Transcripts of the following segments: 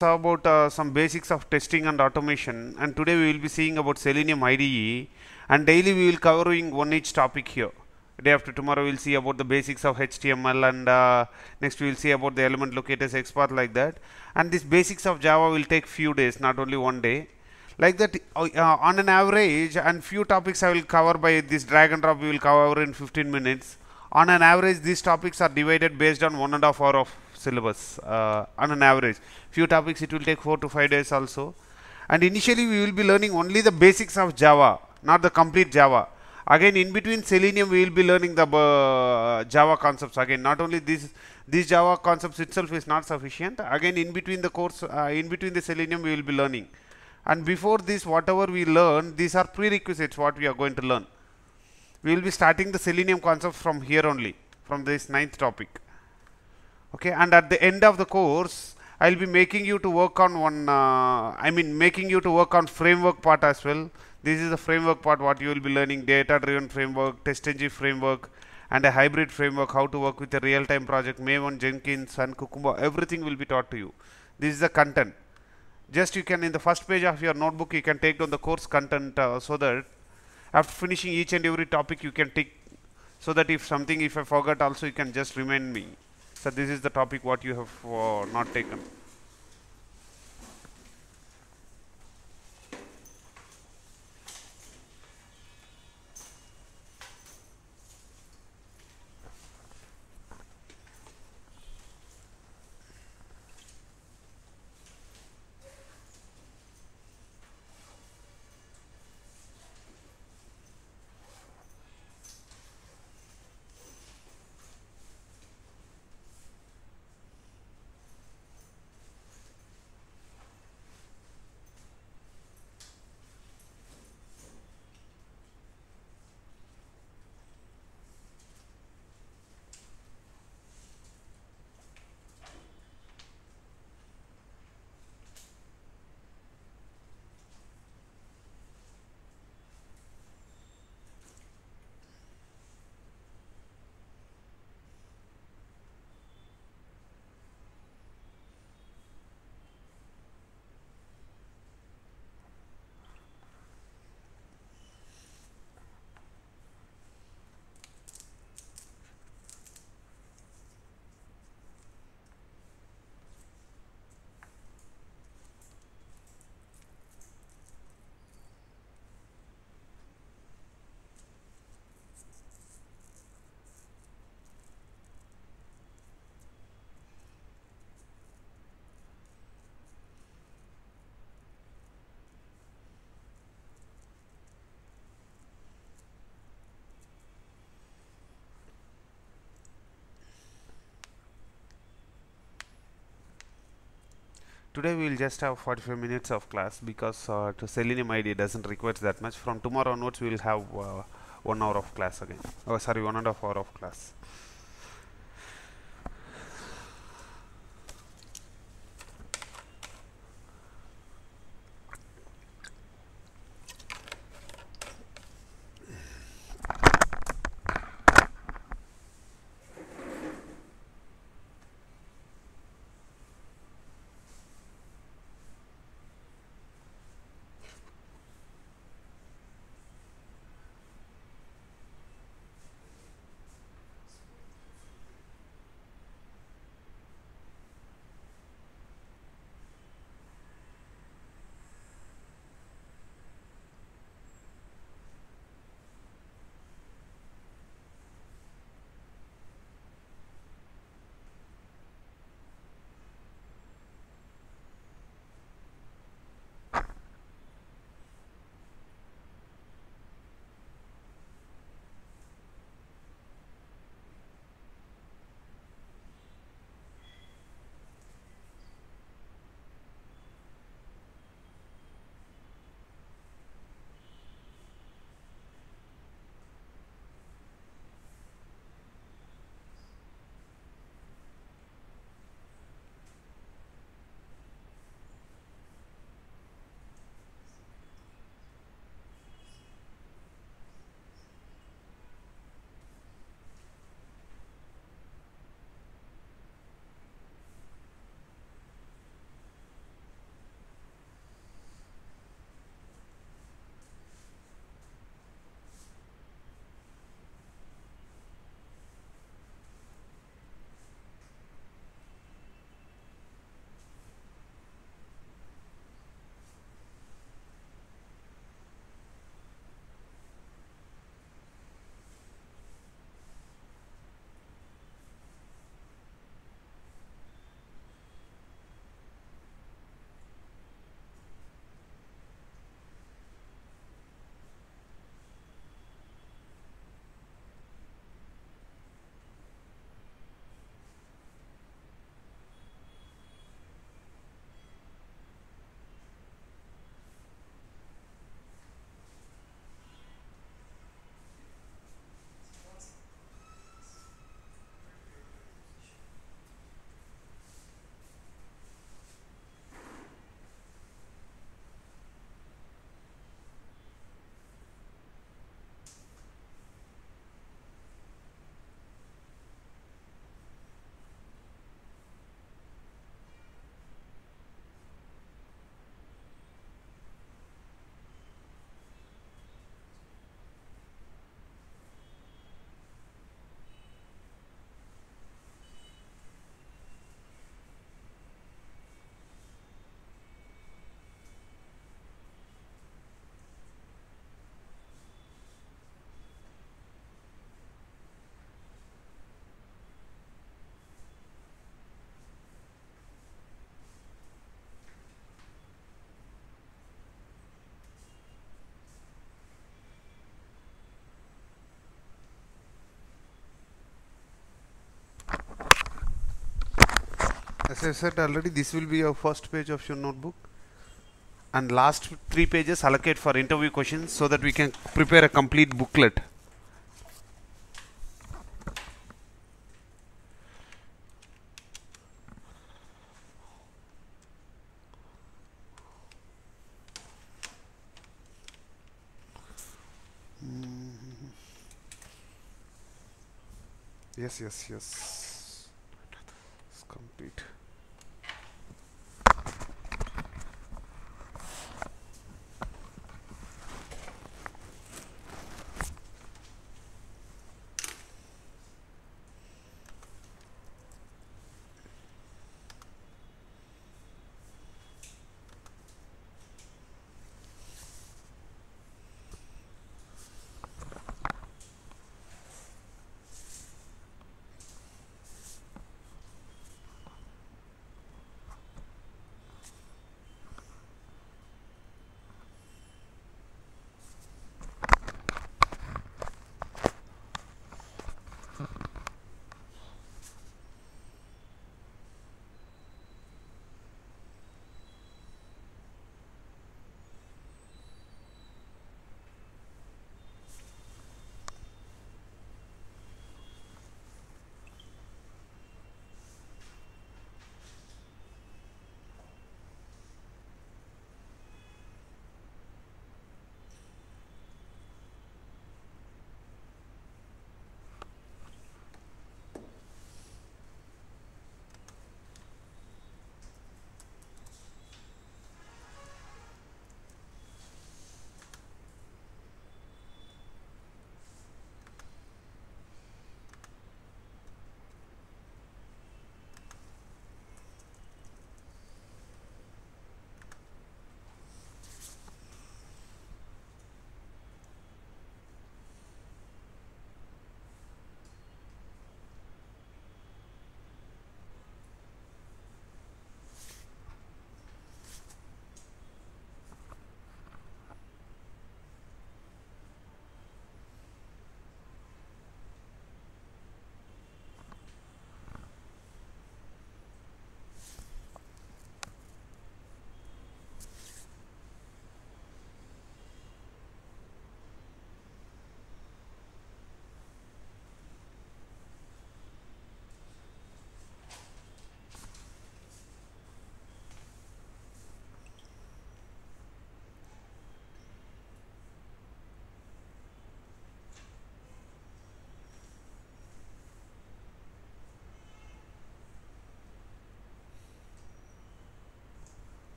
About some basics of testing and automation, and today we will be seeing about Selenium IDE, and daily we will covering one each topic here. Day after tomorrow we will see about the basics of HTML, and next we will see about the element locators, XPath, like that. And this basics of Java will take few days, not only one day. Like that, on an average, and few topics I will cover by this drag and drop we will cover in 15 minutes. On an average, these topics are divided based on 1.5 hour of syllabus. On an average, few topics it will take 4 to 5 days also. And initially we will be learning only the basics of Java, not the complete Java. Again, in between Selenium we will be learning the Java concepts. Again, not only these Java concepts itself is not sufficient. Again, in between the course, in between the Selenium we will be learning. And before this, whatever we learn, these are prerequisites what we are going to learn. We will be starting the Selenium concept from here only, from this ninth topic. Okay, and at the end of the course, I will be making you to work on one. Making you to work on framework part as well. This is the framework part what you will be learning: data-driven framework, TestNG framework, and a hybrid framework. How to work with a real-time project, Maven, Jenkins, and Cucumber. Everything will be taught to you. This is the content. Just you can, in the first page of your notebook, you can take down the course content, so that after finishing each and every topic you can tick, so that if I forgot also, you can just remind me. So this is the topic what you have not taken. Today we will just have 45 minutes of class, because to Selenium IDE doesn't require that much. From tomorrow onwards we will have 1 hour of class again. Oh, sorry, 1.5 hour of class. As I said already, this will be your first page of your notebook, and last 3 pages allocate for interview questions so that we can prepare a complete booklet. Yes. It's complete.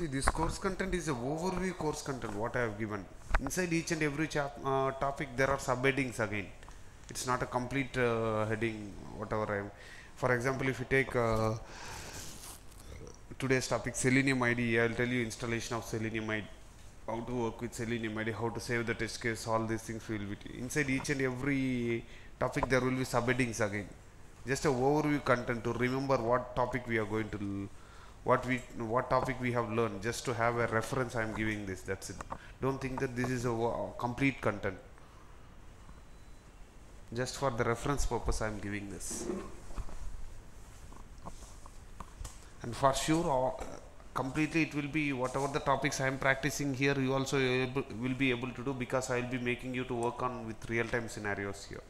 See, this course content is a overview course content what I have given. Inside each and every topic there are subheadings again. It's not a complete heading whatever I am. For example, if you take today's topic Selenium IDE, I will tell you installation of Selenium IDE, how to work with Selenium IDE, how to save the test case, all these things will be inside each and every topic. There will be subheadings again. Just a overview content to remember what topic we are going to what topic we have learned, just to have a reference. I am giving this, that's it. Don't think that this is a complete content. Just for the reference purpose I am giving this. And for sure completely it will be whatever the topics I am practicing here, you also will be able to do, because I will be making you to work on with real time scenarios here.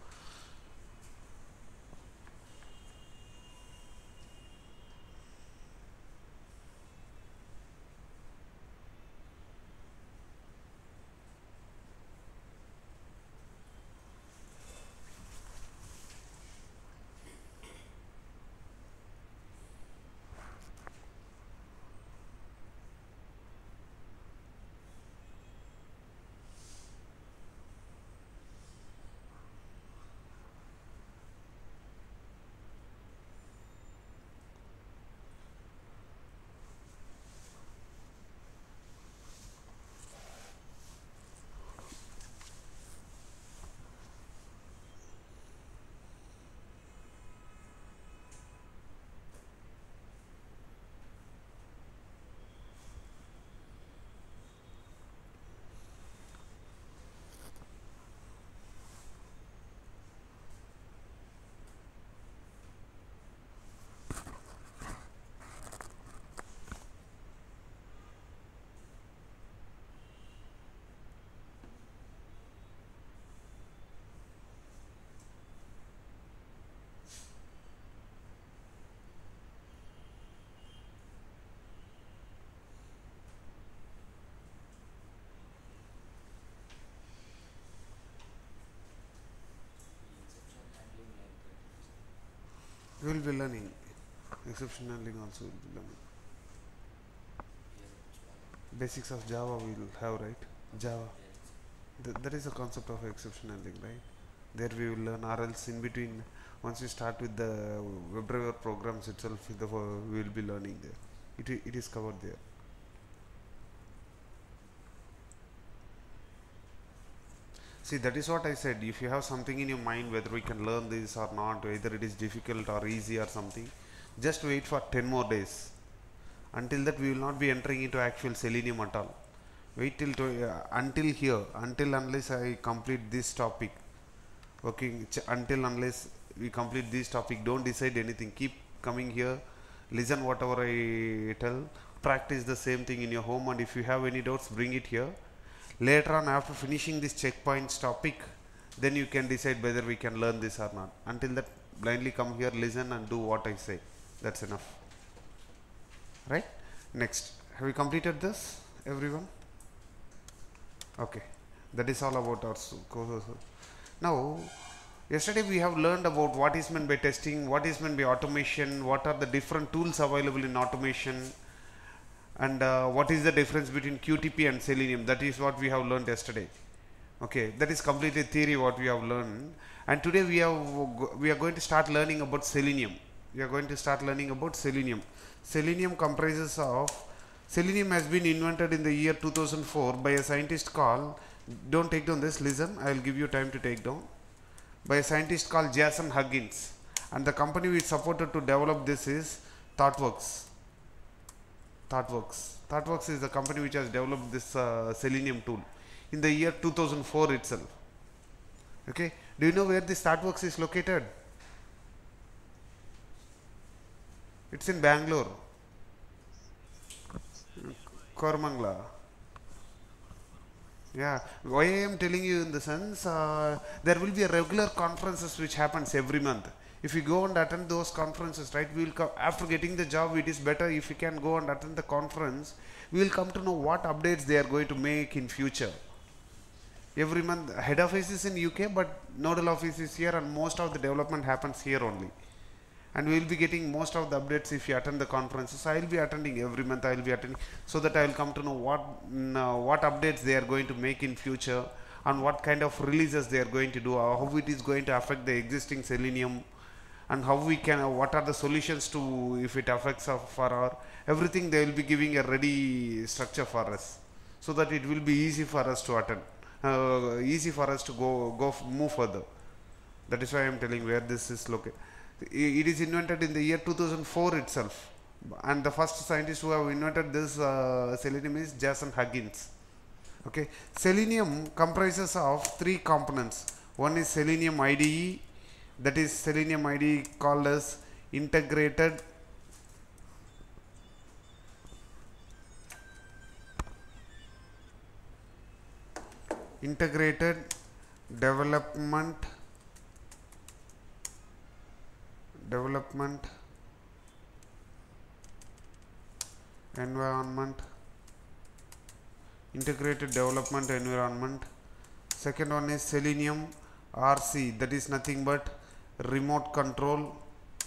You will be learning exception handling, also will be learning basics of Java. We will have, right? Java, that is the concept of exception handling, right? There we will learn, or else in between, once we start with the WebDriver programs itself, we will be learning there. It is covered there. See, that is what I said. If you have something in your mind whether we can learn this or not, whether it is difficult or easy or something, just wait for 10 more days. Until that we will not be entering into actual Selenium at all. Wait till until here, until unless I complete this topic, until unless we complete this topic, don't decide anything. Keep coming here, listen whatever I tell, practice the same thing in your home, and if you have any doubts, bring it here. Later on, after finishing this checkpoints topic, then you can decide whether we can learn this or not. Until that, blindly come here, listen and do what I say. That's enough. Right? Next, have we completed this, everyone? Okay, that is all about our course. Now, yesterday we have learned about what is meant by testing, what is meant by automation, what are the different tools available in automation, and what is the difference between QTP and Selenium. That is what we have learned yesterday. Okay, that is completely theory what we have learned, and today we are going to start learning about Selenium. We are going to start learning about Selenium. Selenium comprises of, Selenium has been invented in the year 2004 by a scientist called, don't take down this, listen, I will give you time to take down, by a scientist called Jason Huggins, and the company which supported to develop this is ThoughtWorks. ThoughtWorks is the company which has developed this Selenium tool in the year 2004 itself. Okay, do you know where this ThoughtWorks is located? It's in Bangalore, Koramangala. Yeah, why I am telling you in the sense, there will be a regular conferences which happens every month. If you go and attend those conferences, right, we will come after getting the job. It is better if you can go and attend the conference. We will come to know what updates they are going to make in future. Every month, head office is in UK, but nodal office is here, and most of the development happens here only. and we will be getting most of the updates if you attend the conferences. I will be attending every month. I will be attending, so that I will come to know what updates they are going to make in future, and what kind of releases they are going to do, how it is going to affect the existing Selenium, and how we can, what are the solutions to if it affects for our everything. They will be giving a ready structure for us, so that it will be easy for us to attend, easy for us to move further. That is why I am telling where this is located. It is invented in the year 2004 itself, and the first scientist who have invented this Selenium is Jason Huggins. Okay, Selenium comprises of three components. One is Selenium IDE, that is Selenium IDE called as integrated development environment. Second one is Selenium RC, that is nothing but remote control.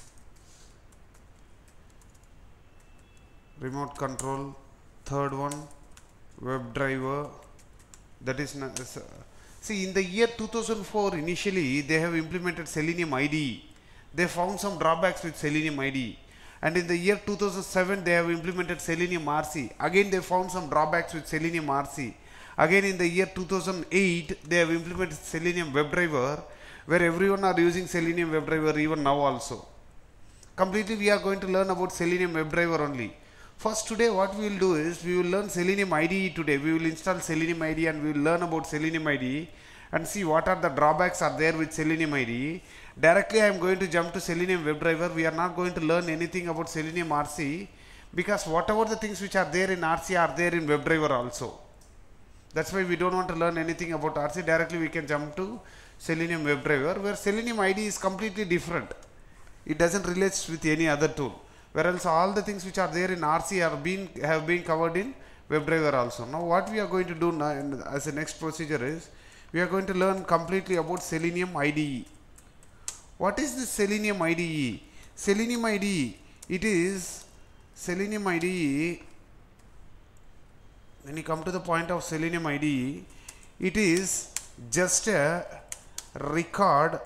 Third one, WebDriver, that is see, in the year 2004 initially they have implemented Selenium IDE. They found some drawbacks with Selenium IDE, and in the year 2007 they have implemented Selenium RC. Again they found some drawbacks with Selenium RC. Again in the year 2008 they have implemented Selenium WebDriver, where everyone are using Selenium WebDriver even now also. Completely we are going to learn about Selenium WebDriver only. First, today what we will do is we will learn Selenium IDE today. We will install Selenium IDE and we will learn about Selenium IDE and see what are the drawbacks are there with Selenium IDE. Directly I am going to jump to Selenium WebDriver. We are not going to learn anything about Selenium RC, because whatever the things which are there in RC are there in WebDriver also. That's why we don't want to learn anything about RC. Directly we can jump to Selenium WebDriver, where Selenium IDE is completely different. It doesn't relate with any other tool, whereas all the things which are there in RC have been covered in WebDriver also. Now what we are going to do now as a next procedure is we are going to learn completely about Selenium IDE. What is this Selenium IDE? Selenium IDE, it is Selenium IDE. When you come to the point of Selenium IDE, it is just a record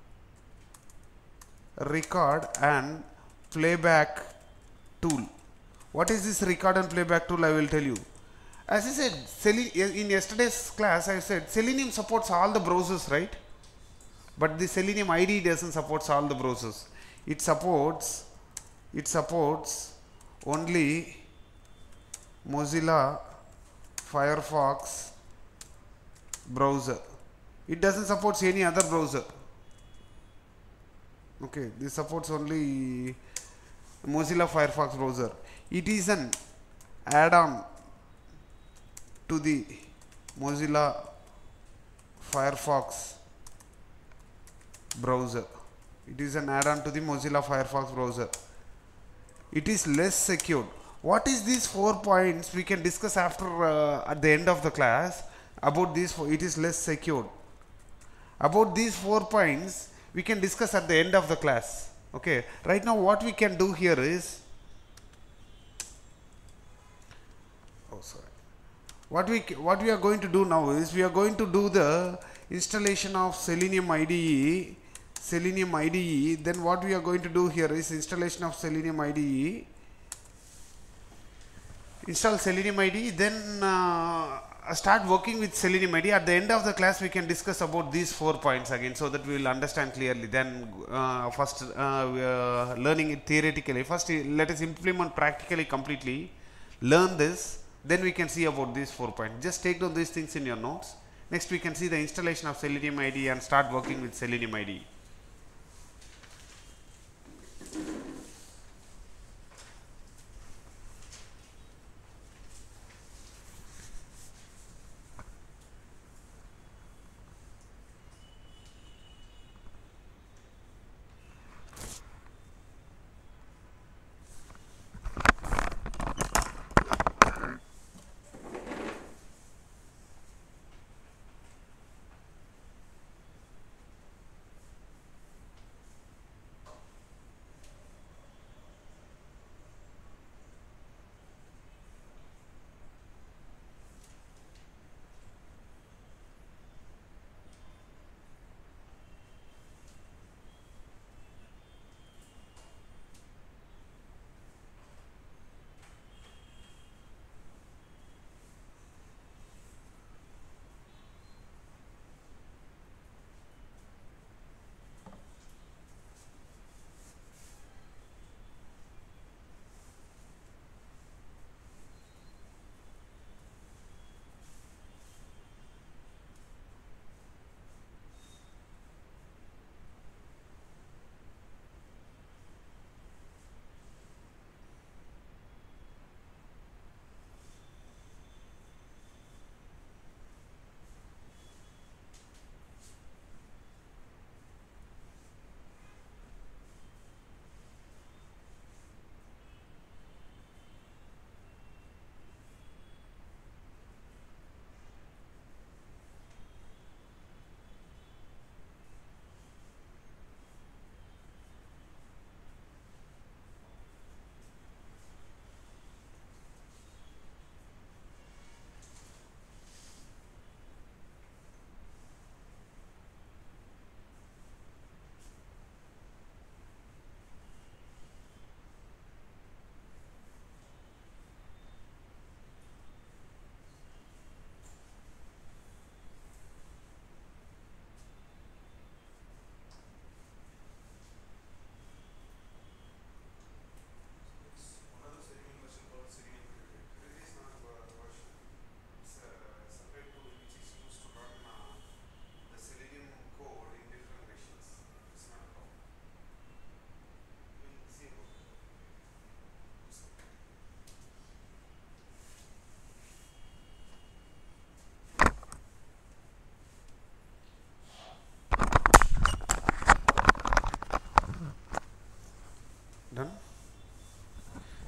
and playback tool. What is this record and playback tool? I will tell you. As I said, in yesterday's class I said Selenium supports all the browsers, right? But the Selenium IDE doesn't support all the browsers. It supports only Mozilla Firefox browser. It doesn't support any other browser. Okay, this supports only Mozilla Firefox browser. It is an add-on to the Mozilla Firefox browser. It is an add-on to the Mozilla Firefox browser. It is less secured. What is these 4 points? We can discuss after at the end of the class about these. It is less secured. About these 4 points we can discuss at the end of the class. Okay. Right now what we can do here is, what we are going to do now is we are going to do the installation of Selenium IDE. Then what we are going to do here is installation of Selenium IDE. Install Selenium IDE, then start working with Selenium IDE. At the end of the class we can discuss about these 4 points again, so that we will understand clearly. Then first we are learning it theoretically. First let us implement practically completely. Learn this, then we can see about these 4 points. Just take down these things in your notes. Next we can see the installation of Selenium IDE and start working with Selenium IDE.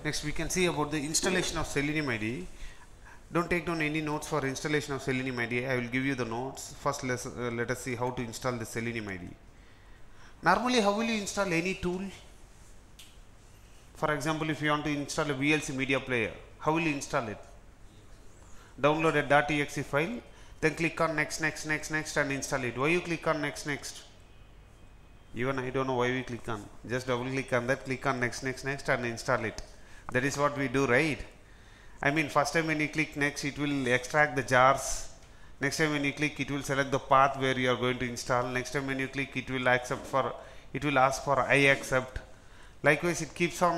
Next we can see about the installation of Selenium IDE. Don't take down any notes for installation of Selenium IDE. I will give you the notes. First let us see how to install the Selenium IDE. Normally how will you install any tool? For example, if you want to install a VLC media player, how will you install it? Download a .exe file, then click on next and install it. Why you click on next? Even I don't know why we click on. Just double click on that, click on next and install it. That is what we do, right? I mean, first time when you click next, it will extract the jars. Next time when you click, it will select the path where you are going to install. Next time when you click, it will ask for I accept. Likewise, it keeps on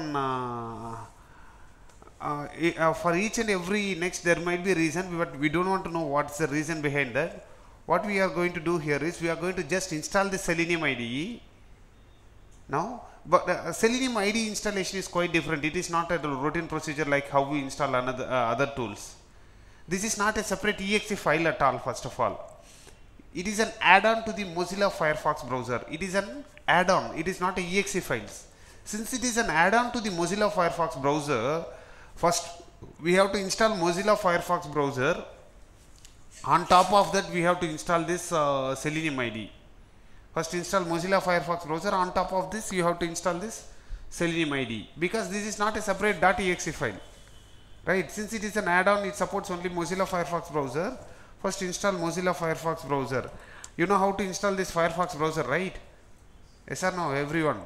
for each and every next there might be a reason, but we don't want to know what's the reason behind that. What we are going to do here is we are going to just install the Selenium IDE now. But Selenium IDE installation is quite different. It is not a routine procedure like how we install other tools. This is not a separate exe file at all. First of all, it is an add-on to the Mozilla Firefox browser. It is an add-on. It is not a exe files. Since it is an add-on to the Mozilla Firefox browser, first we have to install Mozilla Firefox browser. On top of that, we have to install this Selenium IDE. First install Mozilla Firefox browser. On top of this, you have to install this Selenium IDE, because this is not a separate .exe file, right? Since it is an add-on, it supports only Mozilla Firefox browser. First install Mozilla Firefox browser. You know how to install this Firefox browser, right? Yes or no, everyone?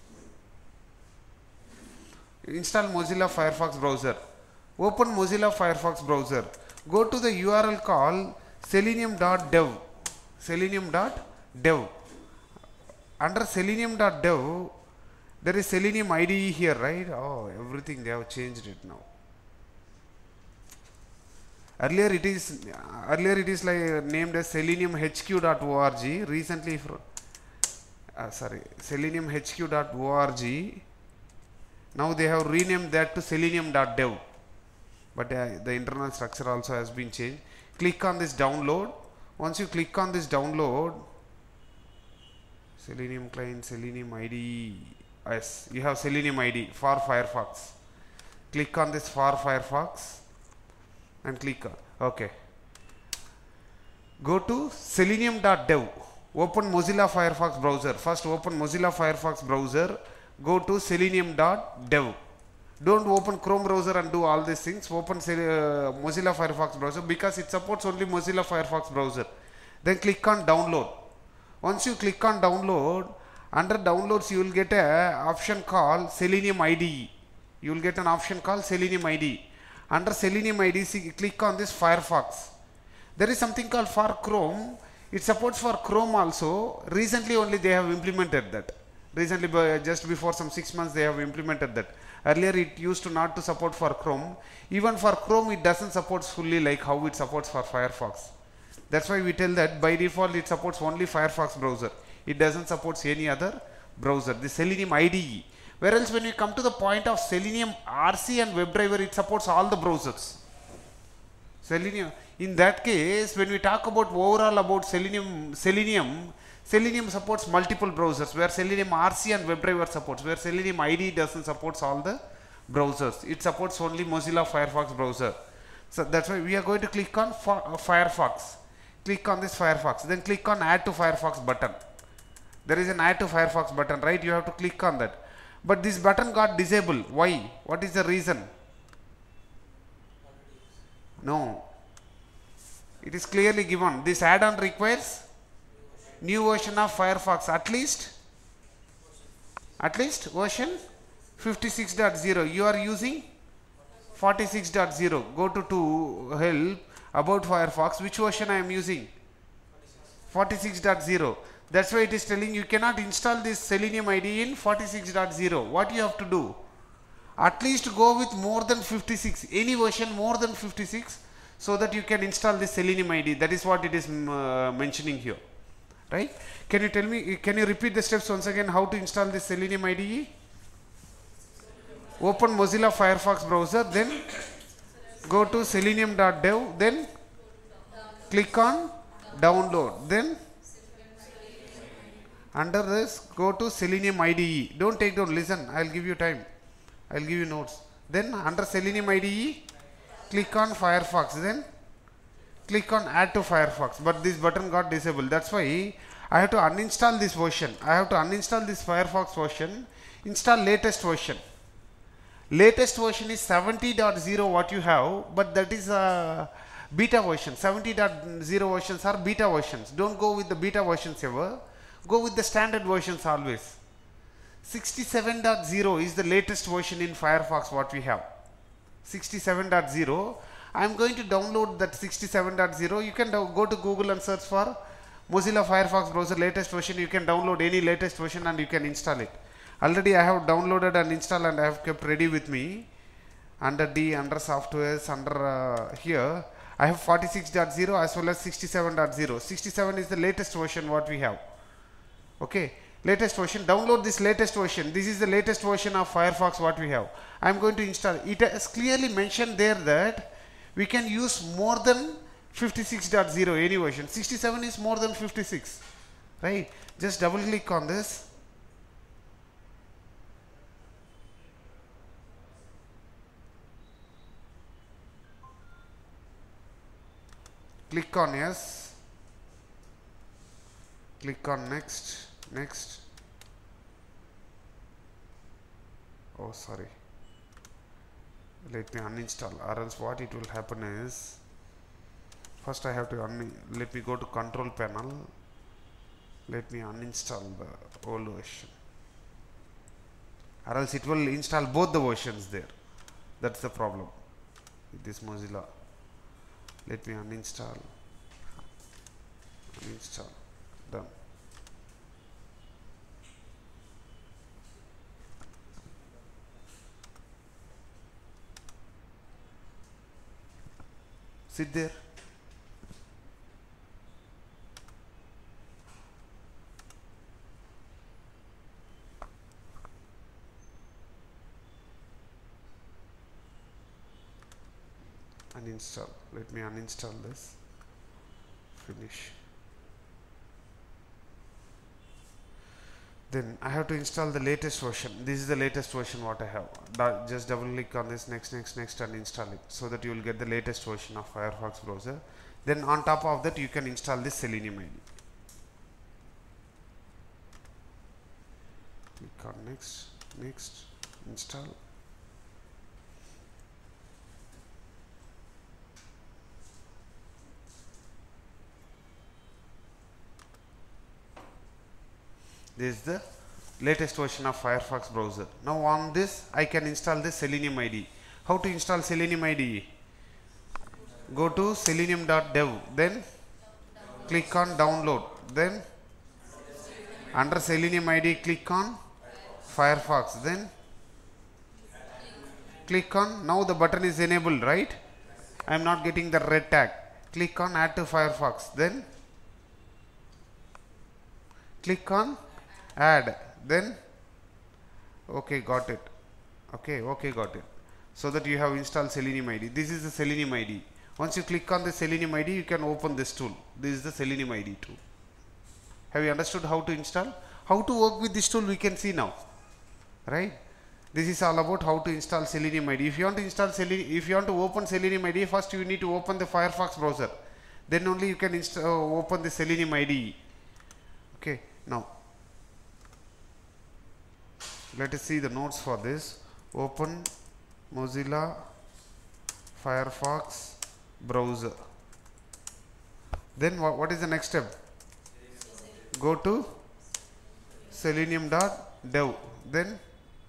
Install Mozilla Firefox browser. Open Mozilla Firefox browser. Go to the URL called selenium.dev. Selenium.dev. Under selenium.dev, there is Selenium IDE here, right? Oh, everything they have changed it now. Earlier it is like named as seleniumhq.org. Recently, seleniumhq.org. Now they have renamed that to selenium.dev. But the internal structure also has been changed. Click on this download. Once you click on this download, Selenium client, Selenium IDE. Yes, you have Selenium IDE for Firefox. Click on this for Firefox and click on OK. Go to selenium.dev. Open Mozilla Firefox browser. First open Mozilla Firefox browser. Go to selenium.dev. Don't open Chrome browser and do all these things. Open Mozilla Firefox browser, because it supports only Mozilla Firefox browser. Then click on download. Once you click on download, under downloads you will get a option called Selenium IDE. You will get an option called Selenium IDE. Under Selenium IDE, click on this Firefox. There is something called for Chrome. It supports for Chrome also. Recently only they have implemented that. Recently, just before some 6 months, they have implemented that. Earlier it used to not to support for Chrome. Even for Chrome it doesn't support fully like how it supports for Firefox. That's why we tell that by default it supports only Firefox browser. It doesn't support any other browser. The Selenium IDE. Whereas when we come to the point of Selenium RC and WebDriver, it supports all the browsers. Selenium. In that case, when we talk about overall about Selenium supports multiple browsers, where Selenium RC and WebDriver supports, where Selenium IDE doesn't support all the browsers. It supports only Mozilla Firefox browser. So that's why we are going to click on Firefox. Click on this Firefox. Then click on Add to Firefox button. There is an Add to Firefox button, right? You have to click on that. But this button got disabled. Why? What is the reason? No. It is clearly given. This add-on requires new version of Firefox, at least version 56.0. You are using 46.0. Go to help about Firefox. Which version I am using? 46.0. That's why it is telling you cannot install this Selenium IDE in 46.0. What you have to do? At least go with more than 56. Any version more than 56, so that you can install this Selenium IDE. That is what it is mentioning here. Right? Can you tell me, can you repeat the steps once again how to install this Selenium IDE? Open Mozilla Firefox browser, then go to selenium.dev, then click on download, then under this go to Selenium IDE. Don't take down, listen, I will give you time, I will give you notes. Then under Selenium IDE, click on Firefox, then click on add to Firefox, but this button got disabled. That's why I have to uninstall this version. I have to uninstall this Firefox version, install latest version. Latest version is 70.0 what you have, but that is a beta version. 70.0 versions are beta versions. Don't go with the beta versions ever. Go with the standard versions always. 67.0 is the latest version in Firefox what we have. 67.0. I am going to download that 67.0. You can go to Google and search for Mozilla Firefox browser latest version. You can download any latest version and you can install it. Already I have downloaded and installed and I have kept ready with me. Under D, under softwares, under here I have 46.0 as well as 67.0. 67 is the latest version what we have. Okay, latest version. Download this latest version. This is the latest version of Firefox what we have. I am going to install. It has clearly mentioned there that we can use more than 56.0 any version. 67 is more than 56, right? Just double click on this. Click on yes. Click on next. Next. Oh, sorry. Let me uninstall, or else what it will happen is, first I have to let me go to control panel. Let me uninstall the old version, or else it will install both the versions there. That's the problem with this Mozilla. Let me uninstall. Uninstall. Done. Sit there. Uninstall. Let me uninstall this. Finish. Then I have to install the latest version. This is the latest version what I have. Just double click on this, next and install it, so that you will get the latest version of Firefox browser. Then on top of that you can install this Selenium IDE. Click on next, install. This is the latest version of Firefox browser. Now on this I can install the Selenium IDE. How to install Selenium IDE? Go to selenium.dev, then click on download, then under Selenium IDE click on Firefox, then click on, now the button is enabled, right? I am not getting the red tag. Click on add to Firefox, then click on add, then okay, got it. Okay, got it. So that you have installed Selenium IDE. This is the Selenium IDE. Once you click on the Selenium IDE, you can open this tool. This is the Selenium IDE tool. Have you understood how to install? How to work with this tool we can see now, right? This is all about how to install Selenium IDE. If you want to install if you want to open Selenium IDE, first you need to open the Firefox browser. Then only you can open the Selenium IDE. Okay, now let us see the notes for this. Open Mozilla Firefox browser. Then what is the next step? Go to selenium.dev, then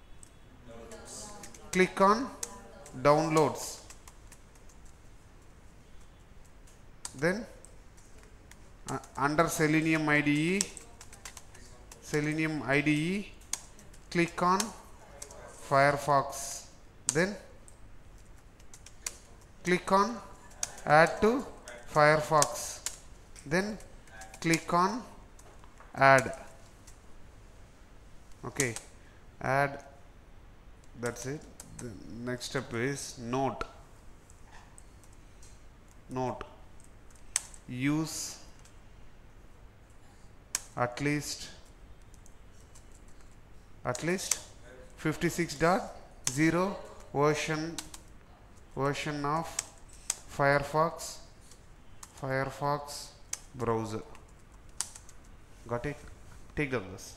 click on downloads, then under Selenium IDE click on Firefox, then click on add to Firefox, then click on add. Okay, add. That's it. The next step is note. Use at least 56.0 version of Firefox browser. Got it? Take down this.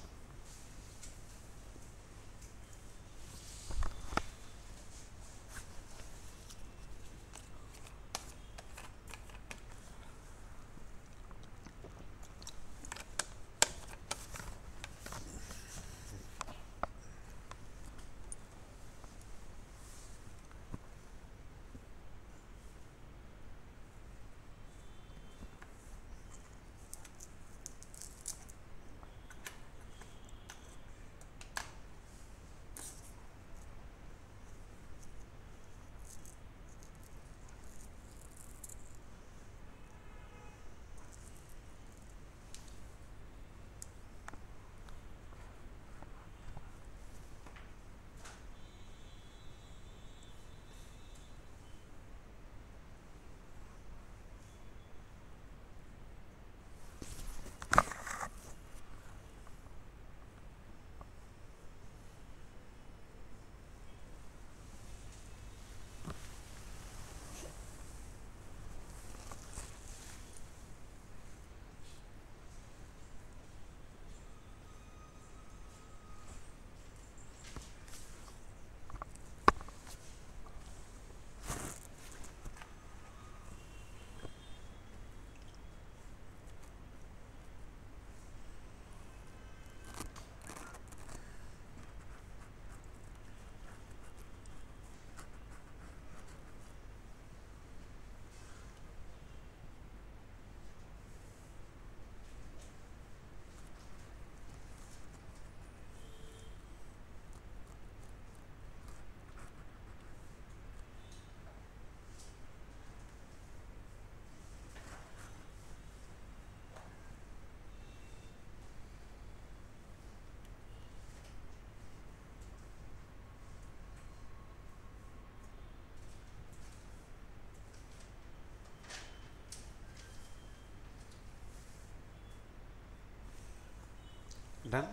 Done.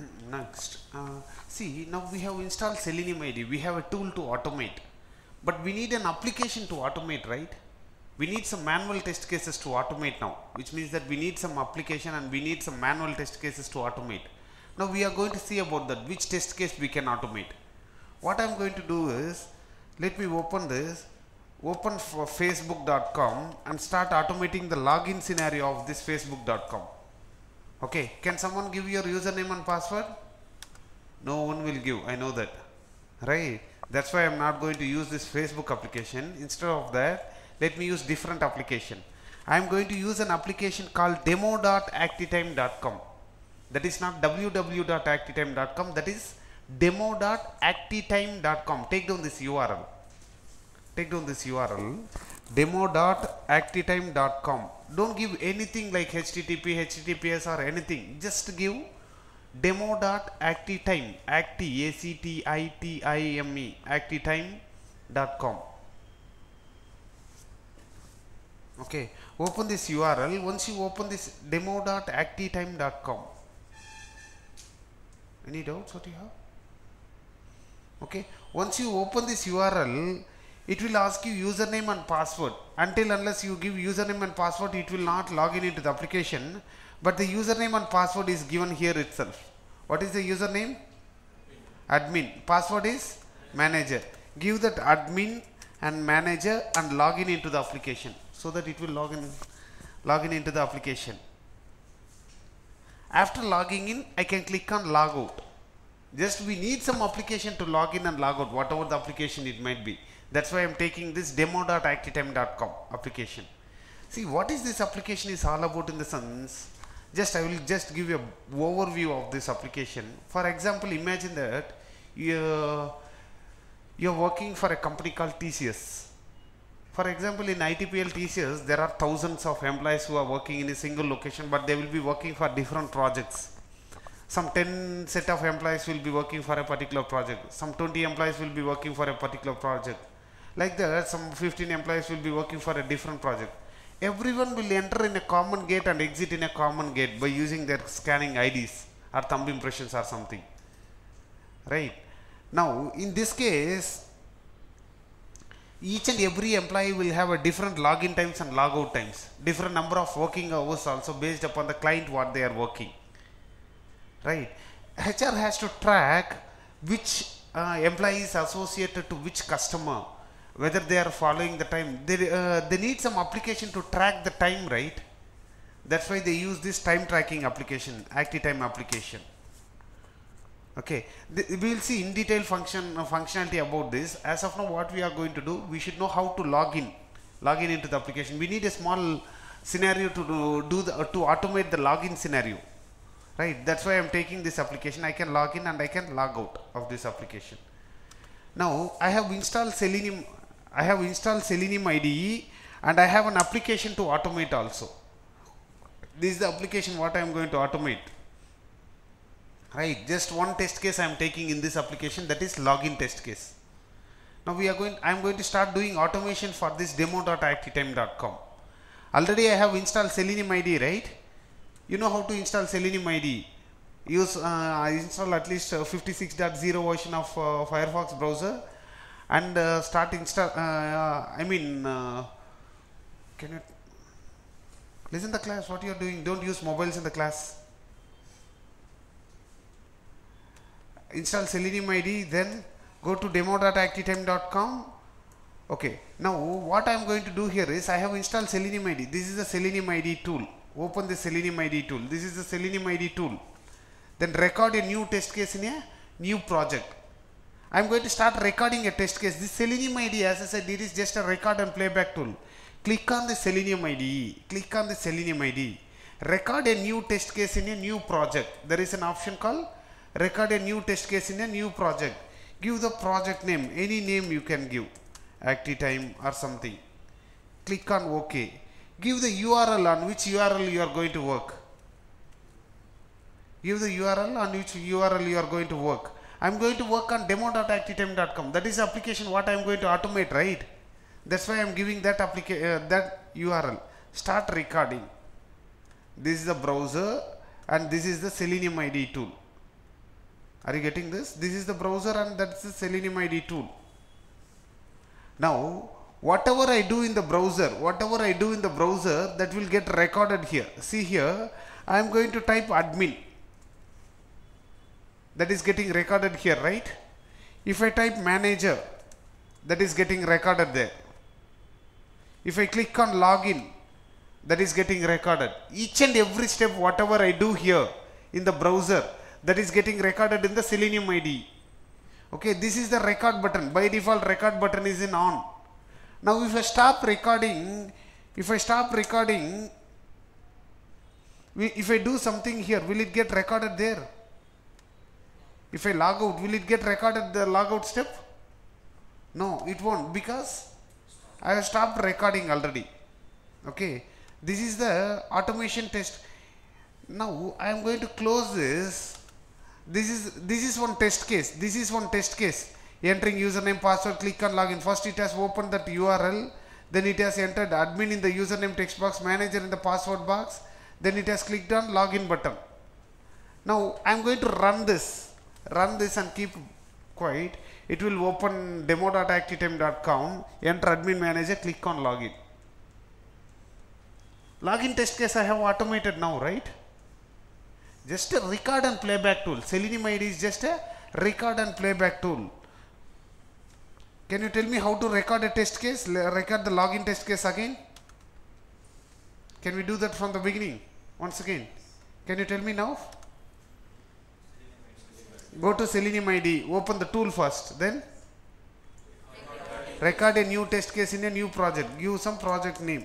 Next, see, now we have installed Selenium IDE. We have a tool to automate, but we need an application to automate, right? We need some manual test cases to automate now, which means that we need some application and we need some manual test cases to automate. Now we are going to see about that, which test case we can automate. What I am going to do is, let me open this, open for facebook.com and start automating the login scenario of this facebook.com. Okay, can someone give your username and password? No one will give, I know that, right? That's why I'm not going to use this Facebook application. Instead of that, let me use different application. I'm going to use an application called demo.actitime.com. That is not www.actitime.com, that is demo.actitime.com. Take down this URL. Take down this URL, demo.actitime.com. Don't give anything like HTTP, HTTPS or anything. Just give demo.actitime, actitime, actitime.com. Okay, open this URL. Once you open this demo.actitime.com, any doubts what you have? Okay, once you open this URL, it will ask you username and password. Until unless you give username and password, it will not log in into the application. But the username and password is given here itself. What is the username? Admin. Password is manager. Give that admin and manager and log in into the application, so that it will log in into the application. After logging in, I can click on log out. Just we need some application to log in and log out, whatever the application it might be. That's why I'm taking this demo.actitime.com application. See, what is this application is all about in the sense, I will just give you an overview of this application. For example, imagine that you're working for a company called TCS. For example, in ITPL TCS, there are thousands of employees who are working in a single location, but they will be working for different projects. Some 10 set of employees will be working for a particular project. Some 20 employees will be working for a particular project. Like that, some 15 employees will be working for a different project. Everyone will enter in a common gate and exit in a common gate by using their scanning IDs or thumb impressions or something. Right? Now, in this case, Each and every employee will have a different login times and logout times, different number of working hours also based upon the client what they are working, right? HR has to track which employee is associated to which customer, whether they are following the time. They need some application to track the time, right? That's why they use this time tracking application, ActiTime application. Okay, we will see in detail functionality about this. As of now, what we are going to do, we should know how to log in into the application. We need a small scenario to to automate the login scenario, right? That's why I'm taking this application. I can log in and I can log out of this application. Now I have installed Selenium. I have installed Selenium IDE and I have an application to automate also. This is the application what I am going to automate. Right, just one test case I am taking in this application, that is login test case. Now I am going to start doing automation for this demo.actitime.com. Already I have installed Selenium IDE, right? You know how to install Selenium IDE. I install at least 56.0 version of Firefox browser and start install. Can you listen the class? What you are doing? Don't use mobiles in the class. Install Selenium IDE, then go to demo.actitime.com. Okay, now what I am going to do here is I have installed Selenium IDE. This is the Selenium IDE tool. Open the Selenium IDE tool. This is the Selenium IDE tool. Then record a new test case in a new project. I am going to start recording a test case. This Selenium IDE, as I said, it is just a record and playback tool. Click on the Selenium IDE. Click on the Selenium IDE. Record a new test case in a new project. There is an option called record a new test case in a new project. Give the project name, any name you can give, ActiTime or something. Click on OK. Give the URL on which URL you are going to work. Give the URL on which URL you are going to work. I am going to work on demo.actitime.com. That is the application what I am going to automate, right? That's why I am giving that that URL. Start recording. This is the browser and this is the Selenium IDE tool. Are you getting this? This is the browser and that's the Selenium IDE tool. Now, whatever I do in the browser, that will get recorded here. See here, I am going to type admin. That is getting recorded here, right? If I type manager, that is getting recorded there. If I click on login, that is getting recorded. Each and every step, whatever I do here in the browser, that is getting recorded in the Selenium IDE. Okay, this is the record button. By default, record button is in on. Now, if I stop recording, if I do something here, will it get recorded there? If I log out, will it get recorded the logout step? No, it won't, because I have stopped recording already. Okay, this is the automation test. Now I am going to close this. This is one test case. This is one test case. Entering username, password, click on login. First it has opened that URL, then it has entered admin in the username text box, manager in the password box, then it has clicked on login button. Now I am going to run this and keep quiet. It will open demo.actitime.com, enter admin manager, click on login. Login test case I have automated now, right? Just a record and playback tool. Selenium IDE is just a record and playback tool. Can you tell me how to record a test case? Record the login test case again. Can we do that from the beginning? Once again. Can you tell me now? Go to Selenium IDE. Open the tool first. Then record a new test case in a new project. Give some project name.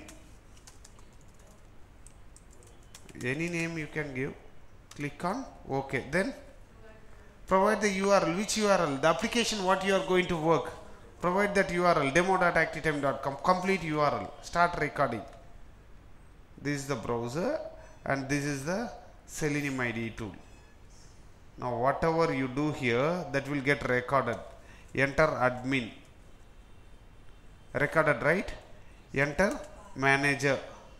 Any name you can give. Click on OK. Then provide the URL. Which URL? The application what you are going to work. Provide that URL, demo.actitime.com. Complete URL. Start recording. This is the browser and this is the Selenium IDE tool. Now whatever you do here, that will get recorded. Enter admin. Recorded, right? Enter manager.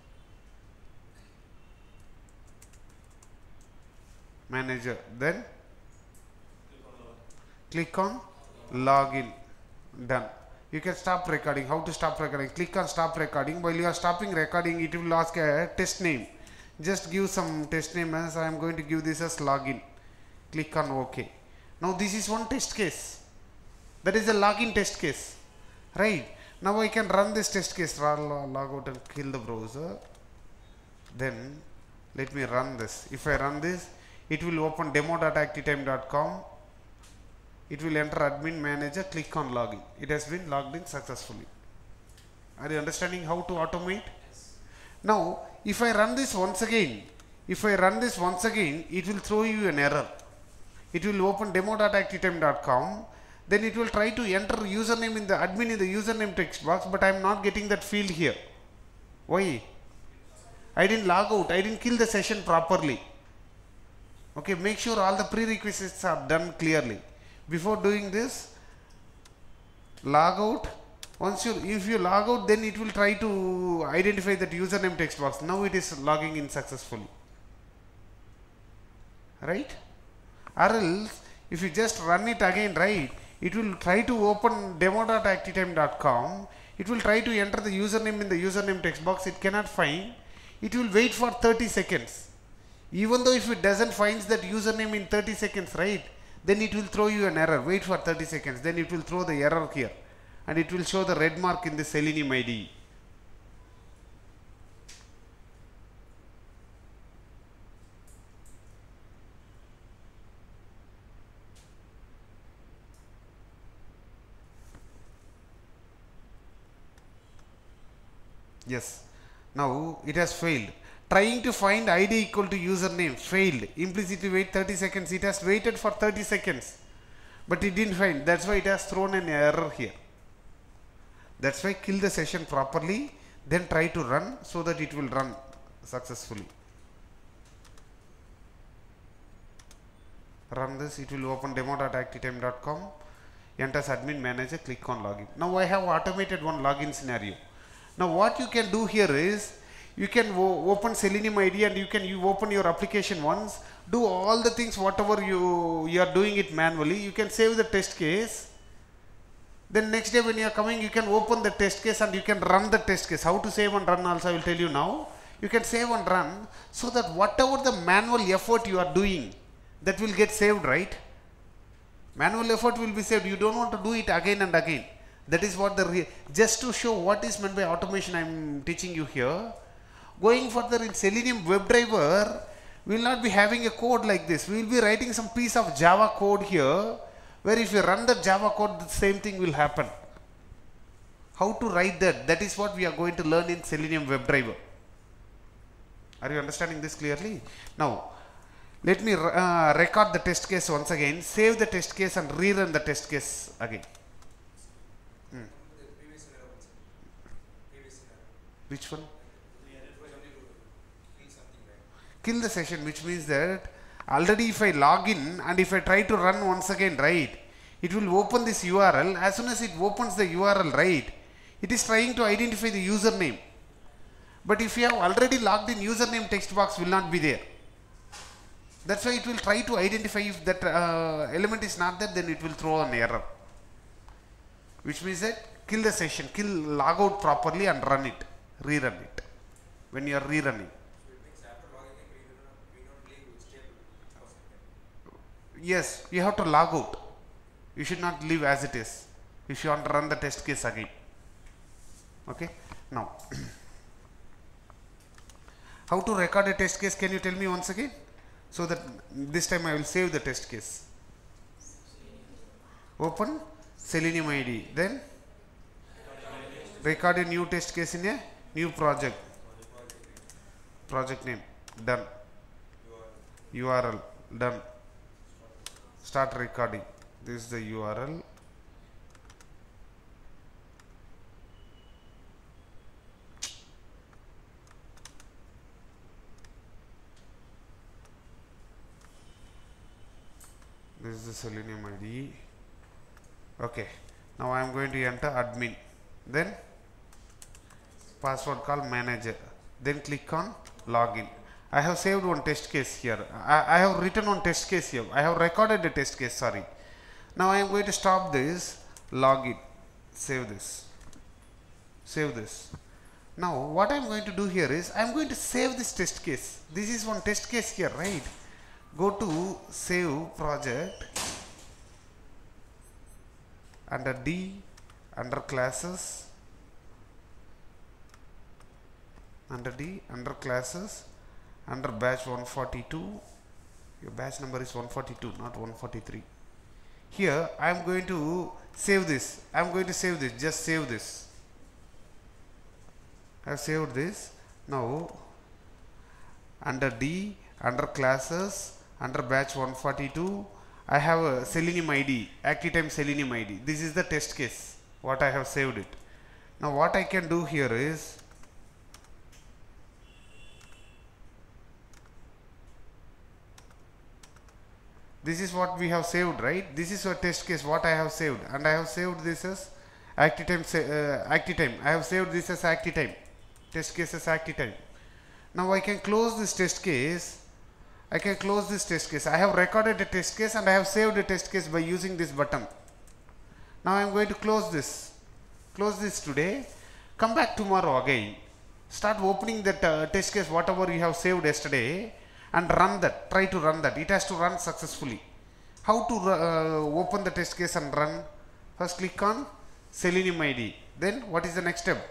Then click on login. Done. You can stop recording. How to stop recording? Click on stop recording. While you are stopping recording, it will ask a test name. Just give some test name as I am going to give this as login. Click on OK. Now this is one test case. That is a login test case. Right. Now I can run this test case. Log out and kill the browser. Then let me run this. If I run this, it will open demo.activetime.com. It will enter admin manager, click on login. It has been logged in successfully. Are you understanding how to automate? Yes. Now, if I run this once again, it will throw you an error. It will open demo.activetime.com. Then it will try to enter username in the admin in the username text box, but I am not getting that field here. Why? I didn't log out. I didn't kill the session properly. Okay, make sure all the prerequisites are done clearly. Before doing this, log out. If you log out, then it will try to identify that username text box. Now it is logging in successfully. Right? Or else, if you just run it again, right, it will try to open demo.activetime.com. It will try to enter the username in the username text box. It cannot find. It will wait for 30 seconds. Even though if it doesn't find that username in 30 seconds, right, then it will throw you an error. Wait for 30 seconds. Then it will throw the error here. And it will show the red mark in the Selenium IDE. Yes. Now it has failed. Trying to find ID equal to username failed. Implicitly wait 30 seconds. It has waited for 30 seconds. But it didn't find. That's why it has thrown an error here. That's why kill the session properly. Then try to run so that it will run successfully. Run this. It will open demo.activetime.com. Enters admin manager. Click on login. Now I have automated one login scenario. Now what you can do here is, you can open Selenium IDE and you open your application once, do all the things whatever you are doing it manually. You can save the test case. Then next day when you are coming, you can open the test case and you can run the test case. How to save and run also I will tell you now. You can save and run so that whatever the manual effort you are doing, that will get saved, right? Manual effort will be saved. You don't want to do it again and again. That is what just to show what is meant by automation I am teaching you here. Going further in Selenium WebDriver, we will not be having a code like this. We will be writing some piece of Java code here, where if you run the Java code, the same thing will happen. How to write that? That is what we are going to learn in Selenium WebDriver. Are you understanding this clearly? Now, let me record the test case once again, save the test case and rerun the test case again. Which one? Kill the session, which means that already if I log in and if I try to run once again, right, it will open this URL. As soon as it opens the URL, right, it is trying to identify the username. But if you have already logged in, username text box will not be there. That's why it will try to identify. If that element is not there, then it will throw an error. Which means that kill the session, log out properly and run it, rerun it when you are rerunning. Yes, you have to log out. You should not leave as it is. If you want to run the test case again. Okay. Now, how to record a test case? Can you tell me once again? So that this time I will save the test case. Open Selenium IDE. Then record a new test case in a new project. Project name. Done. URL. Done. Start recording. This is the URL. This is the Selenium IDE. Okay. Now I am going to enter admin. Then password call manager. Then click on login. I have saved one test case here. I have written one test case here. I have recorded a test case, sorry. Now I am going to stop this, login. save this, save this. Now what I am going to do here is I am going to save this test case. This is one test case here, right? Go to save project, under D, under classes, under D, under classes, under batch 142. Your batch number is 142, not 143. Here I am going to save this. I am going to save this. Just save this. I have saved this. Now under D, under classes, under batch 142, I have a Selenium ID, ActiveTime Selenium ID. This is the test case, what I have saved it. Now what I can do here is, this is what we have saved, right? This is a test case what I have saved, and I have saved this as ActiveTime. I have saved this as ActiveTime. Test case as ActiveTime. Now I can close this test case. I can close this test case. I have recorded a test case and I have saved a test case by using this button. Now I am going to close this. Close this today. Come back tomorrow again. Start opening that test case, whatever you have saved yesterday, and run that. Try to run that. It has to run successfully. How to open the test case and run? First click on Selenium ID. Then what is the next step?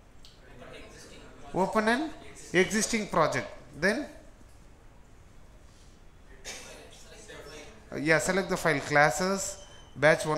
Open an existing project. Then select the file, classes, batch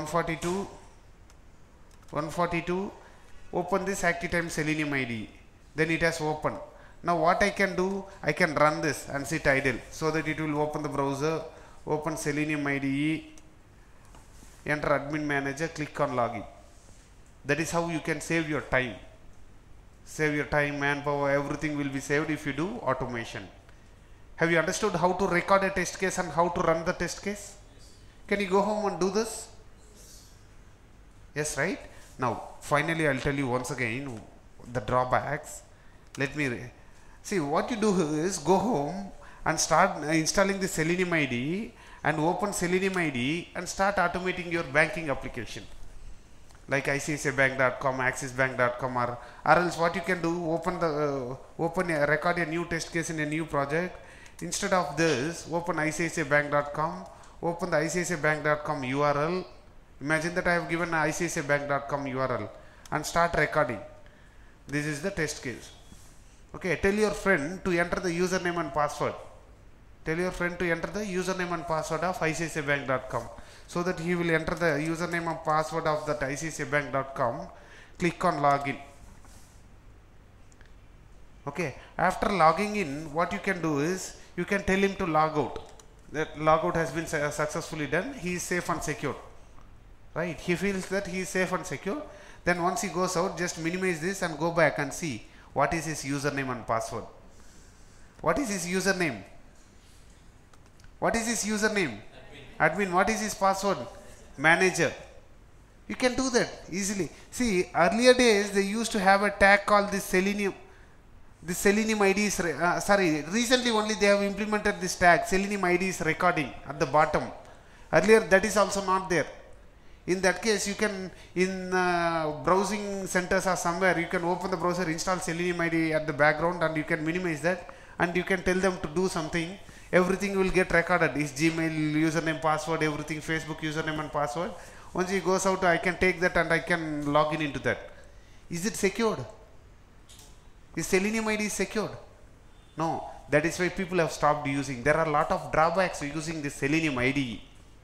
142, open this ActiveTime Selenium ID. Then it has opened. Now what I can do, I can run this and sit idle so that it will open the browser, open Selenium IDE, enter admin manager, click on login. That is how you can save your time. Save your time, manpower, everything will be saved if you do automation. Have you understood how to record a test case and how to run the test case? Can you go home and do this? Yes, right? Now, finally, I'll tell you once again the drawbacks. Let me see what you do is go home and start installing the Selenium ID and open Selenium ID and start automating your banking application. Like ICICIbank.com, AxisBank.com, or else what you can do, record a new test case in a new project. Instead of this, open ICICIbank.com, open the ICICIbank.com URL. Imagine that I have given ICICIbank.com URL and start recording. This is the test case. Okay, tell your friend to enter the username and password. Tell your friend to enter the username and password of ICICIbank.com so that he will enter the username and password of that ICICIbank.com. Click on login. Okay, after logging in, what you can do is you can tell him to log out. That logout has been successfully done. He is safe and secure. Right? He feels that he is safe and secure. Then once he goes out, just minimize this and go back and see what is his username and password. What is his username? What is his username? Admin. What is his password? Manager. You can do that easily. See, earlier days they used to have a tag called this Selenium. The Selenium ID is, recently only they have implemented this tag, Selenium ID is recording at the bottom. Earlier that is also not there. In that case, you can, in browsing centers or somewhere, you can open the browser, install Selenium ID at the background, and you can minimize that, and you can tell them to do something. Everything will get recorded, his Gmail username, password, everything, Facebook username and password. Once he goes out, I can take that and I can log in into that. Is it secured? Is Selenium ID secured? No. That is why people have stopped using. There are a lot of drawbacks using this Selenium IDE.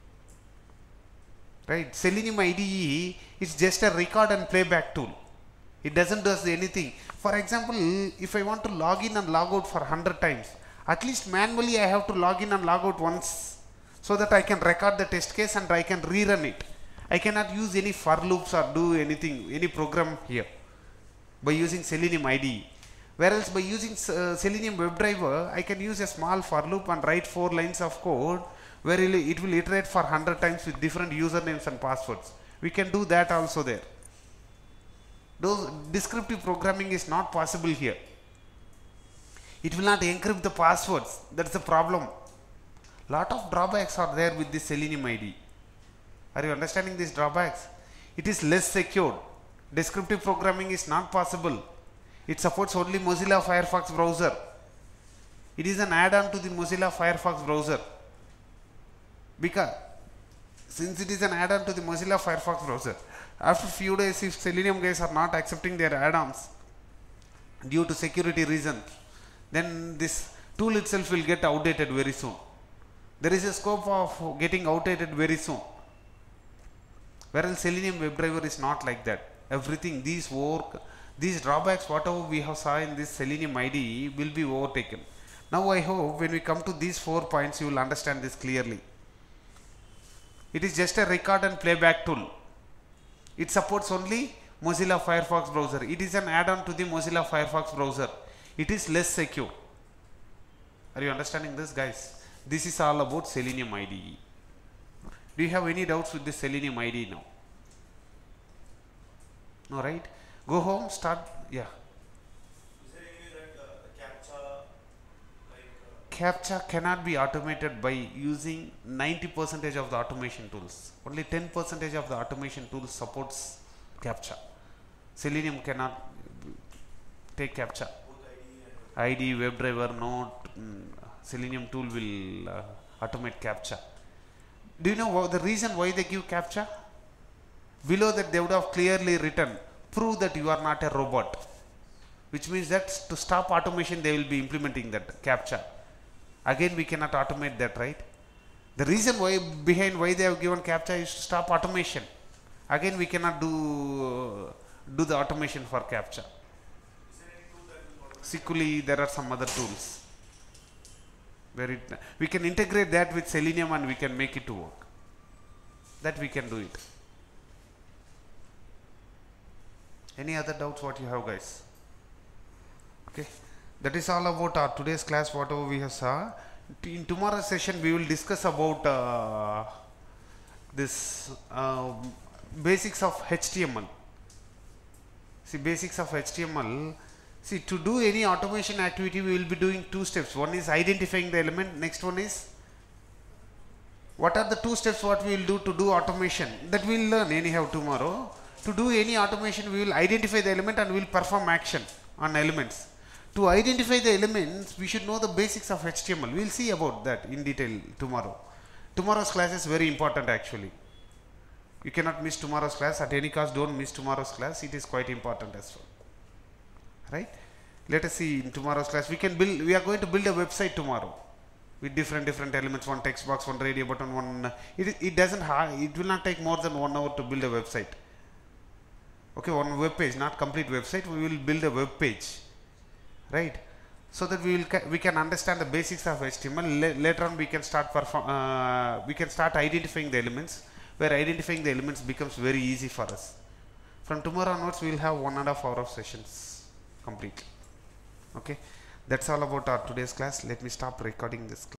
Right? Selenium IDE is just a record and playback tool. It doesn't do anything. For example, if I want to log in and log out for 100 times, at least manually I have to log in and log out once so that I can record the test case and I can rerun it. I cannot use any for loops or do anything, any program here by using Selenium IDE. Whereas by using Selenium WebDriver, I can use a small for loop and write 4 lines of code where it will iterate for 100 times with different usernames and passwords. We can do that also there. Those descriptive programming is not possible here. It will not encrypt the passwords. That's the problem. Lot of drawbacks are there with this Selenium IDE. Are you understanding these drawbacks? It is less secured. Descriptive programming is not possible. It supports only Mozilla Firefox browser. It is an add-on to the Mozilla Firefox browser. Because since it is an add-on to the Mozilla Firefox browser, after few days, if Selenium guys are not accepting their add-ons due to security reasons, then this tool itself will get outdated very soon. There is a scope of getting outdated very soon. Whereas Selenium WebDriver is not like that. Everything, these drawbacks, whatever we have saw in this Selenium IDE will be overtaken. Now I hope when we come to these 4 points, you will understand this clearly. It is just a record and playback tool. It supports only Mozilla Firefox browser. It is an add-on to the Mozilla Firefox browser. It is less secure. Are you understanding this, guys? This is all about Selenium IDE. Do you have any doubts with the Selenium IDE now? No, right? Go home, start. Yeah. Is there any way that CAPTCHA cannot be automated by using 90% of the automation tools. Only 10% of the automation tools supports CAPTCHA. Selenium cannot take CAPTCHA. IDE, WebDriver, no Selenium tool will automate CAPTCHA. Do you know the reason why they give CAPTCHA? Below that they would have clearly written, prove that you are not a robot. Which means that to stop automation they will be implementing that CAPTCHA. Again we cannot automate that, right? The reason why behind why they have given CAPTCHA is to stop automation. Again we cannot do the automation for CAPTCHA. Sikuli, there are some other tools where we can integrate that with Selenium and we can make it to work. That we can do it. Any other doubts what you have, guys? Okay, that is all about our today's class, whatever we have saw. In tomorrow's session we will discuss about this basics of HTML. See, basics of HTML. See, to do any automation activity we will be doing 2 steps. One is identifying the element, next one is what are the 2 steps what we will do to do automation. That we will learn anyhow tomorrow. To do any automation we will identify the element and we will perform action on elements. To identify the elements we should know the basics of HTML. We will see about that in detail tomorrow. Tomorrow's class is very important actually. You cannot miss tomorrow's class. At any cost don't miss tomorrow's class. It is quite important as well. Right? Let us see in tomorrow's class. We are going to build a website tomorrow with different elements, one text box, one radio button, one it will not take more than 1 hour to build a website. Okay, one web page, not complete website. We will build a web page, right? So that we can understand the basics of HTML. Later on we can start identifying the elements, where identifying the elements becomes very easy for us. From tomorrow onwards we will have 1.5 hours of sessions completely. Okay, that's all about our today's class. Let me stop recording this class.